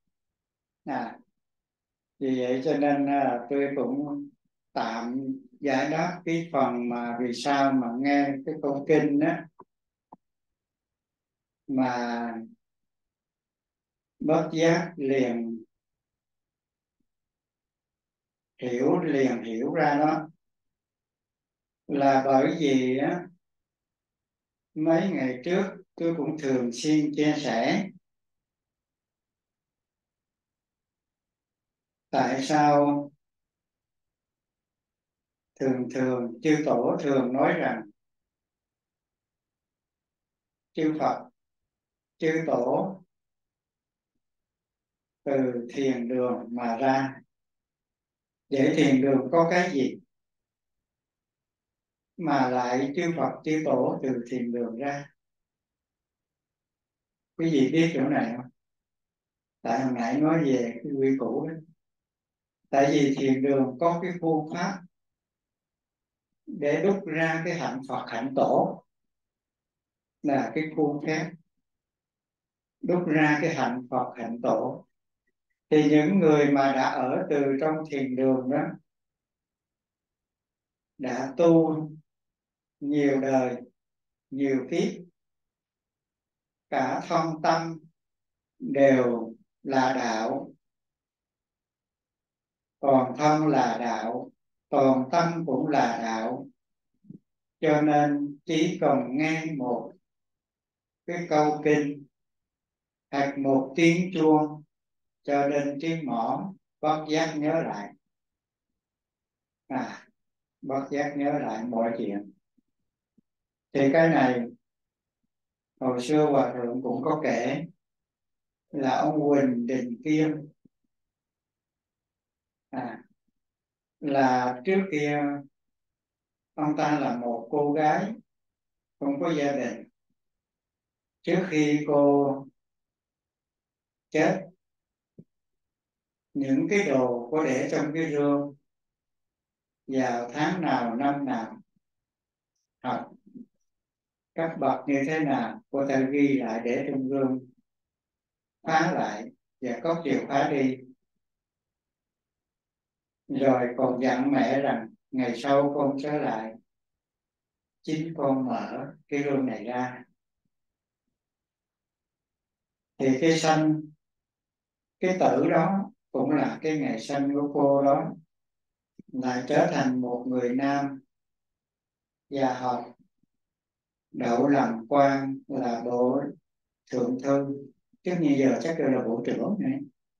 Vì vậy cho nên tôi cũng tạm giải đáp cái phần mà vì sao mà nghe cái câu kinh á mà bất giác liền hiểu ra đó, là bởi vì á, mấy ngày trước tôi cũng thường xuyên chia sẻ tại sao thường chư tổ thường nói rằng chư Phật chư tổ từ thiền đường mà ra. Vậy thiền đường có cái gì mà lại chư Phật chư tổ từ thiền đường ra? Quý vị biết chỗ này không? Tại hồi nãy nói về cái quy củ đó. Tại vì thiền đường có cái phương pháp để đúc ra cái hạnh Phật hạnh tổ, là cái khuôn phép đúc ra cái hạnh Phật hạnh tổ. Thì những người mà đã ở từ trong thiền đường đó, đã tu nhiều đời nhiều kiếp, cả thân tâm đều là đạo, còn thân là đạo, còn tâm cũng là đạo. Cho nên chỉ cần nghe một cái câu kinh hoặc một tiếng chuông cho đến tiếng mõ, bất giác nhớ lại, bất giác nhớ lại mọi chuyện. Thì cái này hồi xưa Hòa Thượng cũng có kể, là ông Huỳnh Đình Kiêm, là trước kia ông ta là một cô gái không có gia đình. Trước khi cô chết, những cái đồ có để trong cái rương, vào tháng nào năm nào, hoặc các bậc như thế nào, cô ta ghi lại để trong rương, phá lại và có chìa khóa đi. Rồi còn dặn mẹ rằng ngày sau con trở lại, chính con mở cái rương này ra. Thì cái sanh cái tử đó cũng là cái ngày sanh của cô đó, lại trở thành một người nam và học đậu làm quan là bộ thượng thư, chứ như giờ chắc là bộ trưởng này.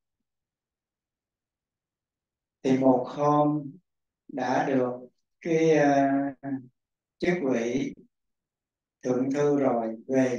Thì một hôm đã được cái chức vị thượng thư rồi,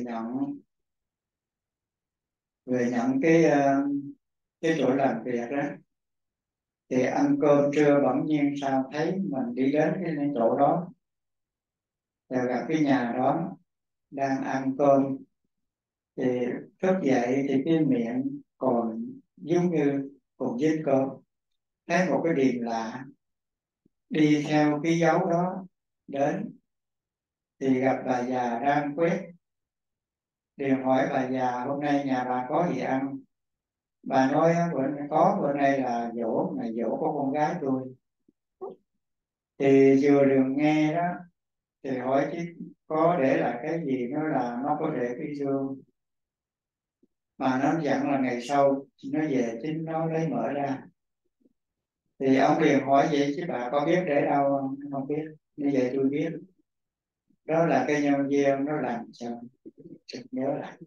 về nhận cái chỗ làm việc đó, thì ăn cơm trưa bỗng nhiên sao thấy mình đi đến cái chỗ đó, rồi gặp cái nhà đó đang ăn cơm. Thì thức dậy thì cái miệng còn giống như còn dính cơm, thấy một cái điềm lạ, đi theo cái dấu đó đến thì gặp bà già đang quét. Điềm hỏi bà già hôm nay nhà bà có gì ăn. Bà nói bữa nay là giỗ, ngày giỗ của con gái tôi. Thì vừa được nghe đó thì hỏi chứ có để lại cái gì nó là nó có thể phi dương, mà nó dặn là ngày sau nó về chính nó lấy mở ra. Thì ông liền hỏi vậy chứ bà có biết để đâu không? Không biết. Như vậy tôi biết. Đó là cái nhân duyên nó làm cho chợt nhớ lại.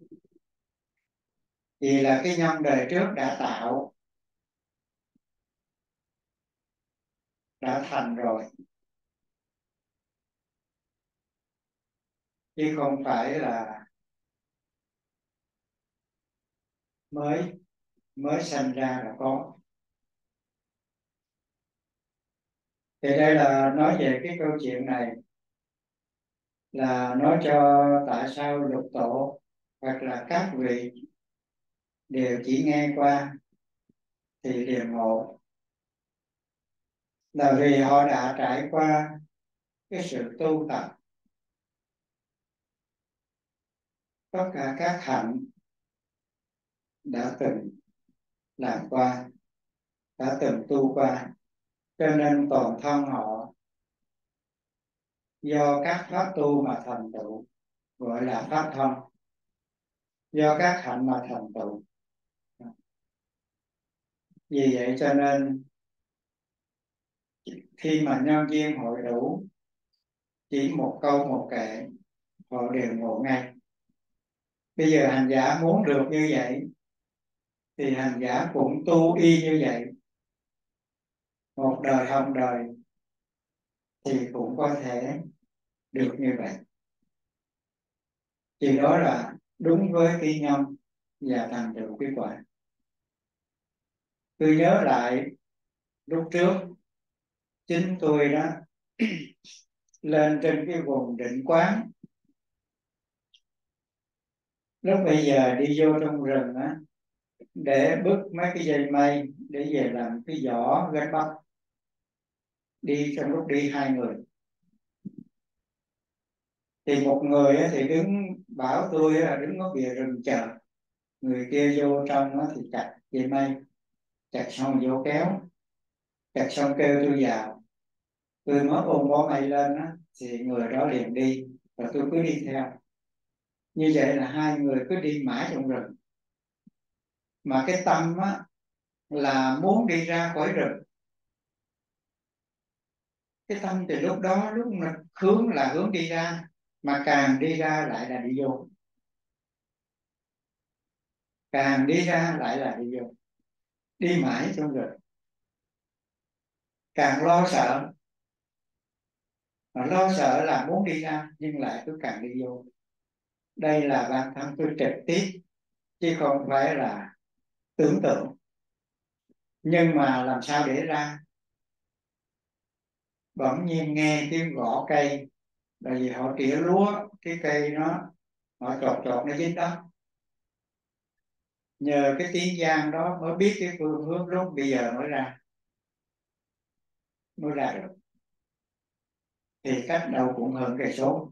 Vì là cái nhân đời trước đã tạo, đã thành rồi, chứ không phải là mới mới sanh ra là có. Thì đây là nói về cái câu chuyện này, là nói cho tại sao lục tổ hoặc là các vị đều chỉ nghe qua thì liền ngộ, là vì họ đã trải qua cái sự tu tập tất cả các hạnh đã từng làm qua, đã từng tu qua, cho nên toàn thân họ do các pháp tu mà thành tựu, gọi là pháp thân, do các hạnh mà thành tựu. Vì vậy cho nên khi mà nhân duyên hội đủ, chỉ một câu một kệ họ đều ngộ ngay. Bây giờ hành giả muốn được như vậy thì hành giả cũng tu y như vậy, một đời không đời thì cũng có thể được như vậy. Thì đó là đúng với cái nhân và thành tựu kết quả. Tôi nhớ lại lúc trước chính tôi đó lên trên cái vùng định quán, lúc bây giờ đi vô trong rừng á, để bứt mấy cái dây mây để về làm cái giỏ gánh bắt. Đi trong lúc đi 2 người, thì một người thì đứng bảo tôi là đứng ở bìa rừng chờ, người kia vô trong thì chặt dây mây, chặt xong vô kéo, chặt xong kêu tôi vào. Tôi mới ôm bó mây lên thì người đó liền đi, và tôi cứ đi theo. Như vậy là 2 người cứ đi mãi trong rừng, mà cái tâm là muốn đi ra khỏi rừng. Cái tâm từ lúc đó lúc mà hướng là hướng đi ra, mà càng đi ra lại là đi vô, càng đi ra lại là đi vô, đi mãi trong rừng, càng lo sợ. Mà lo sợ là muốn đi ra nhưng lại cứ càng đi vô. Đây là bản thân tôi trực tiếp chứ không phải là tưởng tượng. Nhưng mà làm sao để ra? Bỗng nhiên nghe tiếng gõ cây, bởi vì họ tỉa lúa, cái cây nó họ chọt chọt nó dính đất. Nhờ cái tiếng giang đó mới biết cái phương hướng lúc bây giờ mới ra được. Thì cách đâu cũng hơn cây số,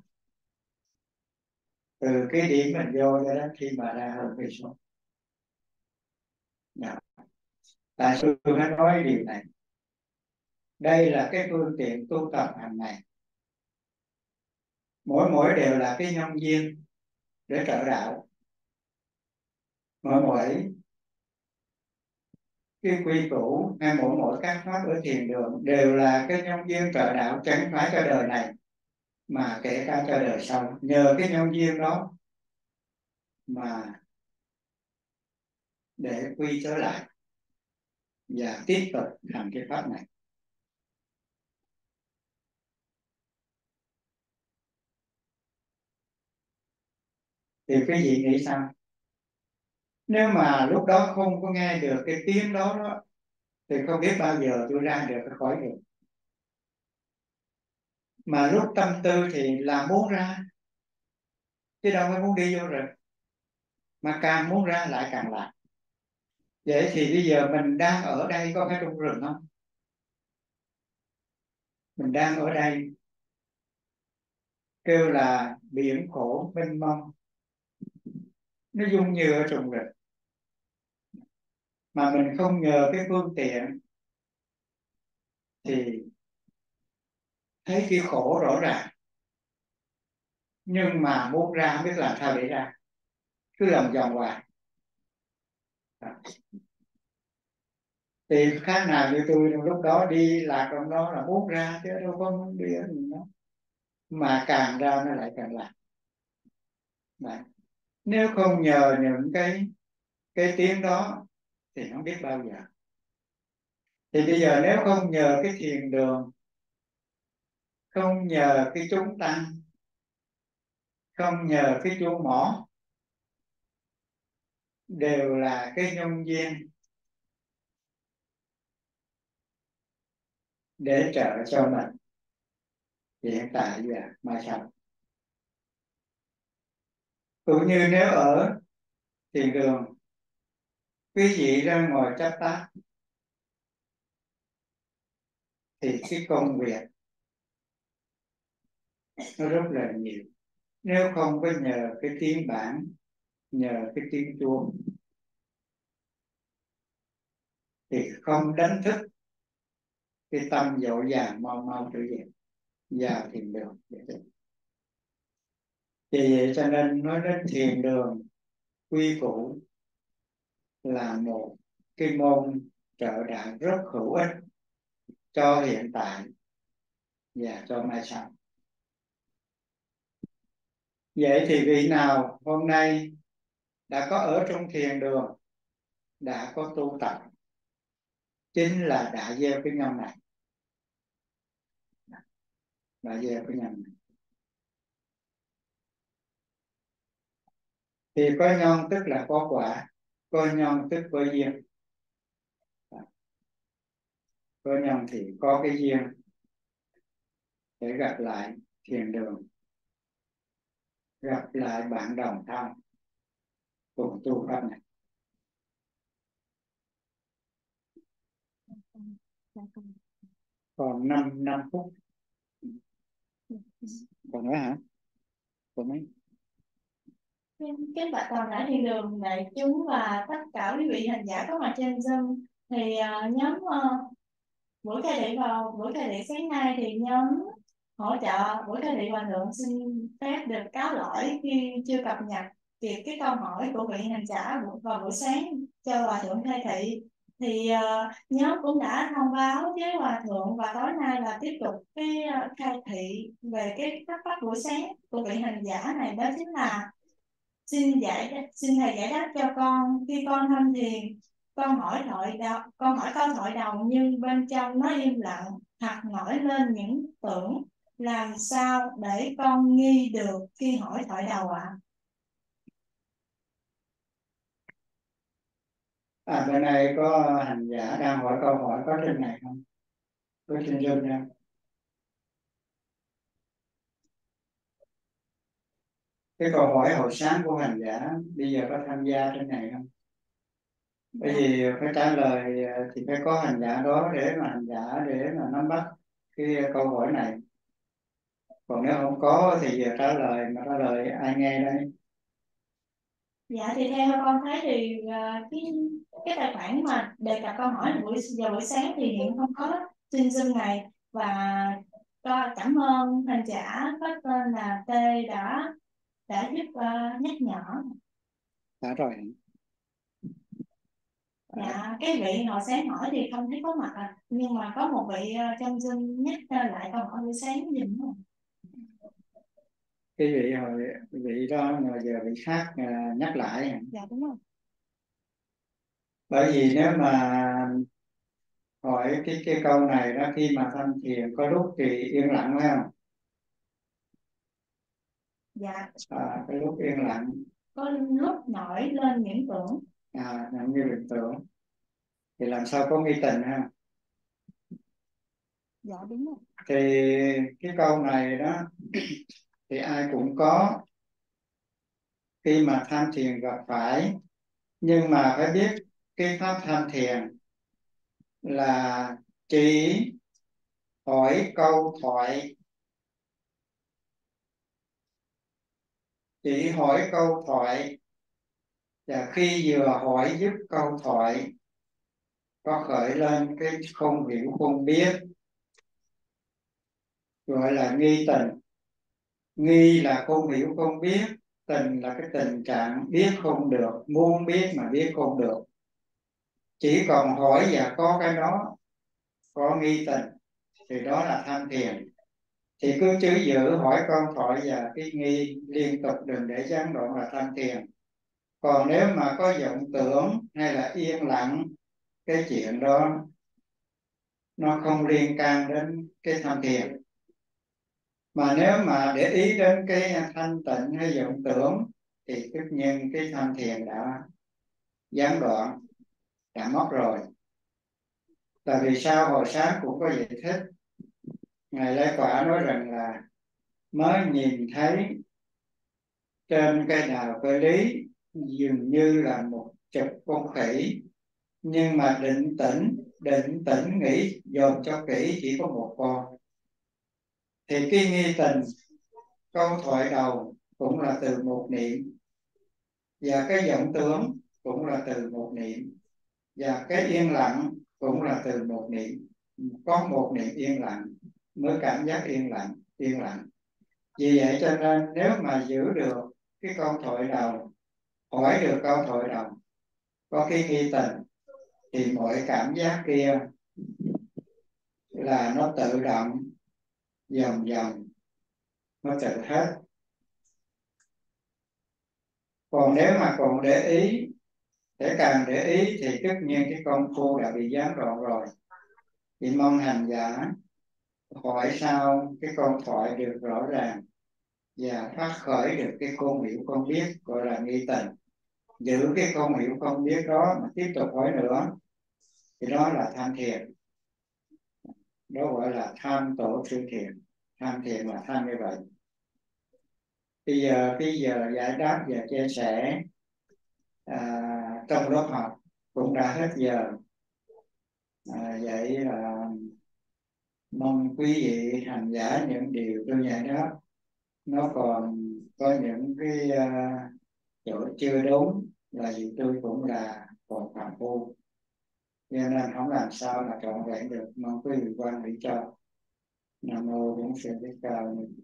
từ cái điểm mình vô cho đến khi mà ra hơn cây số. Tại sao tôi mới nói điều này? Đây là cái phương tiện tu tập hàng ngày, mỗi đều là cái nhân duyên để trợ đạo. Mỗi cái quy củ hay mỗi các pháp ở thiền đường đều là cái nhân duyên trợ đạo, chẳng phải cho đời này mà kể cả cho đời sau. Nhờ cái nhân duyên đó mà để quy trở lại và tiếp tục hành cái pháp này. Thì quý vị nghĩ sao? Nếu mà lúc đó không có nghe được cái tiếng đó, thì không biết bao giờ tôi ra được cái khỏi được. Mà lúc tâm tư thì là muốn ra, chứ đâu có muốn đi vô rừng. Mà càng muốn ra lại càng lạc. Vậy thì bây giờ mình đang ở đây có phải trong rừng không? Mình đang ở đây kêu là biển khổ mênh mông, nó dung như ở trong rừng. Mà mình không nhờ cái phương tiện thì thấy cái khổ rõ ràng. nhưng mà muốn ra không biết làm sao để ra, cứ lòng vòng hoài. Thì khác nào như tôi lúc đó đi lạc trong đó là muốn ra chứ đâu có muốn đi ở gì đó, mà càng ra nó lại càng lạc. Đấy. Nếu không nhờ những cái tiếng đó thì không biết bao giờ. Thì bây giờ nếu không nhờ cái thiền đường, không nhờ cái chúng tăng, không nhờ cái chuông mỏ, đều là cái nhân duyên để trợ cho mình hiện tại và mai sau. Cũng như nếu ở thiền đường, quý vị ra ngồi chắp tác thì cái công việc nó rất là nhiều. Nếu không có nhờ cái tiếng bản, nhờ cái tiếng chuông thì không đánh thức cái tâm dội vàng mau mau trở về vào thiền đường. Vì vậy cho nên nói đến thiền đường quy củ là một cái môn trợ đạo rất hữu ích cho hiện tại và cho mai sau. Vậy thì vị nào hôm nay đã có ở trong thiền đường, đã có tu tập, chính là đã gieo cái nhân này, đã gieo cái nhân này. Thì có nhân tức là có quả, có nhân tức có duyên. Có nhân thì có cái duyên để gặp lại thiền đường, gặp lại bạn đồng thân cùng tu pháp này. Còn 5 phút. Còn nữa hả? Còn mấy? Các bạn toàn thể thiền đường đại chúng và tất cả quý vị hành giả có mặt trên Zoom thì nhóm buổi khai thị vào buổi khai thị sáng nay thì nhóm hỗ trợ buổi khai thị hòa thượng xin phép được cáo lỗi khi chưa cập nhật kịp cái câu hỏi của vị hành giả vào buổi sáng cho hòa thượng khai thị. Thì nhóm cũng đã thông báo với hòa thượng và tối nay là tiếp tục cái khai thị về cái thắc mắc buổi sáng của vị hành giả này, đó chính là xin thầy giải đáp cho con, khi con tham thiền con hỏi câu thoại đầu nhưng bên trong nó im lặng hoặc nổi lên những tưởng, làm sao để con nghi được khi hỏi thoại đầu ạ? Bên này có hành giả đang hỏi câu hỏi có trên này không? Có trên Zoom nha. Cái câu hỏi hồi sáng của hành giả bây giờ có tham gia trên này không? Bởi vì phải trả lời thì phải có hành giả đó để mà hành giả để mà nắm bắt cái câu hỏi này. Còn nếu không có thì giờ trả lời, mà trả lời ai nghe đây? Dạ thì theo con thấy thì cái tài khoản mà đề cập câu hỏi vào buổi sáng thì hiện không có trên Zoom này, và cảm ơn hành giả có tên là T đã giúp nhắc nhở. Đã rồi. Dạ cái vị hồi sáng hỏi thì không thấy có mặt nhưng mà có một vị trong Zoom nhắc lại câu hỏi buổi sáng giùm rồi. Cái vị đó mà giờ vị khác nhắc lại. Dạ đúng rồi. Bởi vì nếu mà hỏi cái câu này đó, khi mà tham thiền có lúc thì yên lặng phải không? Dạ. Cái lúc yên lặng. Có lúc nổi lên những tưởng. Những như bình tưởng. Thì làm sao có nghi tình ha? Dạ đúng rồi. Thì cái câu này đó thì ai cũng có khi mà tham thiền gặp phải, nhưng mà phải biết cái pháp tham thiền là chỉ hỏi câu thoại, chỉ hỏi câu thoại, và khi vừa hỏi dứt câu thoại có khởi lên cái không hiểu không biết, gọi là nghi tình. nghi là không hiểu không biết, tình là cái tình trạng biết không được, muốn biết mà biết không được, chỉ còn hỏi và có cái đó, có nghi tình thì đó là tham thiền. Thì cứ giữ hỏi con thoại và cái nghi liên tục, đừng để gián đoạn là tham thiền. Còn nếu mà có vọng tưởng hay là yên lặng, cái chuyện đó nó không liên can đến cái tham thiền. Mà nếu mà để ý đến cái thanh tịnh hay vọng tưởng thì tất nhiên cái tham thiền đã gián đoạn, đã mất rồi. Tại vì sao? Hồi sáng cũng có giải thích, Ngài Lai Quả nói rằng là mới nhìn thấy trên cây đào cây lý dường như là một chục con khỉ, nhưng mà định tĩnh nghĩ dồn cho kỹ chỉ có một con. Thì cái nghi tình, câu thoại đầu cũng là từ một niệm, và cái vọng tưởng cũng là từ một niệm, và cái yên lặng cũng là từ một niệm. Có một niệm yên lặng mới cảm giác yên lặng. Vì vậy cho nên nếu mà giữ được cái câu thoại đầu, hỏi được câu thoại đầu, có cái nghi tình, thì mọi cảm giác kia là nó tự động dần dần nó tự hết. Còn nếu mà còn để ý, càng để ý thì tất nhiên cái công phu đã bị gián đoạn rồi. Thì mong hành giả hỏi sao cái câu thoại được rõ ràng và phát khởi được cái không hiểu không biết, gọi là nghi tình. Giữ cái không hiểu không biết đó mà tiếp tục hỏi nữa thì đó là tham thiền. Đó gọi là tham tổ sư thiền. Tham thiền là tham như vậy. Bây giờ giải đáp và chia sẻ trong lớp học cũng đã hết giờ. Vậy là mong quý vị hành giả những điều tôi giải đáp nó còn có những cái chỗ chưa đúng, là vì tôi cũng là còn phạm phu, cho nên không làm sao là trọn vẹn được. Mong quý vị quan hỷ cho. Nam mô Bổn Sư Thích Ca Mâu Ni.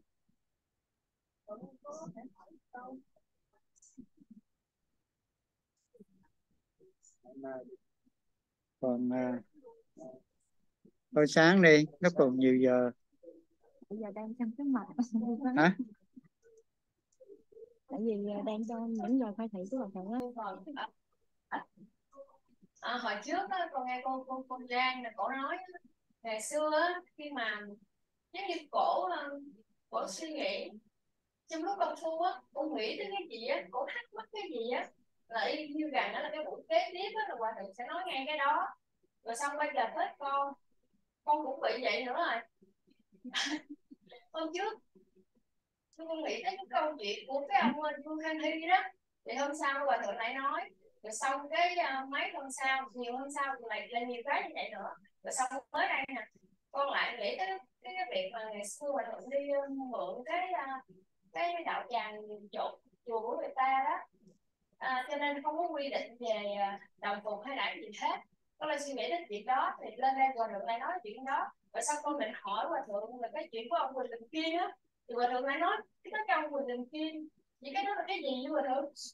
Còn hồi sáng đi, nó còn nhiều giờ. Bây giờ đang chăm sóc mặt. Hả? Tại vì đang cho những giờ khai thị của bà thượng á. Hồi trước á, con nghe cô Giang là cổ nói á, ngày xưa á, khi mà giống như cổ suy nghĩ trong lúc công phu á, cô nghĩ tới cái gì á, cổ thắc mắc cái gì á, là y như rằng đó là cái buổi kế tiếp á, là hòa thượng sẽ nói ngay cái đó. Rồi xong bây giờ hết con cũng bị vậy nữa rồi. Hôm trước tôi nghĩ tới cái câu chuyện của cái ông Vương Khang Hy đó, thì hôm sau hòa thượng lại nói, rồi xong cái mấy hôm sau, nhiều hôm sau lại nhiều cái như vậy nữa. Rồi xong mới đây nè, con lại nghĩ tới cái việc mà ngày xưa hòa thượng đi mượn cái đạo tràng chùa của người ta đó. Cho nên không có quy định về đồng phục hay là gì hết. Con lại suy nghĩ đến chuyện đó thì lên đây hòa thượng lại nói chuyện đó. Rồi sau con định hỏi hòa thượng là cái chuyện của ông Quỳnh Đình Kiên á, thì hòa thượng lại nói cái trong Quỳnh Đình Kiên, vậy cái đó là cái gì với hòa thượng?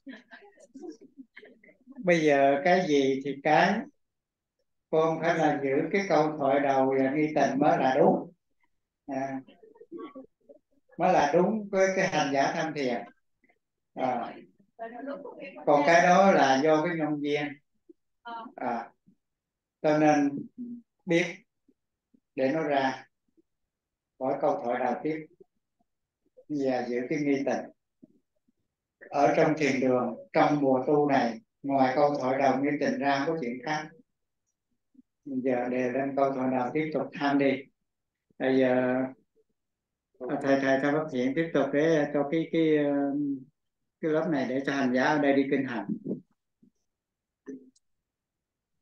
Bây giờ cái gì thì cái, con phải là giữ cái câu thoại đầu và nghi tình mới là đúng. Mới là đúng với cái hành giả tham thiền. Còn cái đó là do cái nhân duyên. Cho nên biết để nó ra, hỏi câu thoại đầu tiếp và giữ cái nghi tình. Ở trong thiền đường, trong mùa tu này, ngoài câu thoại đầu nghi tình ra có chuyện khác. Giờ đề lên câu thoại đầu tiếp tục tham đi. Bây giờ thầy phát hiện tiếp tục để cho cái lớp này để cho hành giả ở đây đi kinh hành.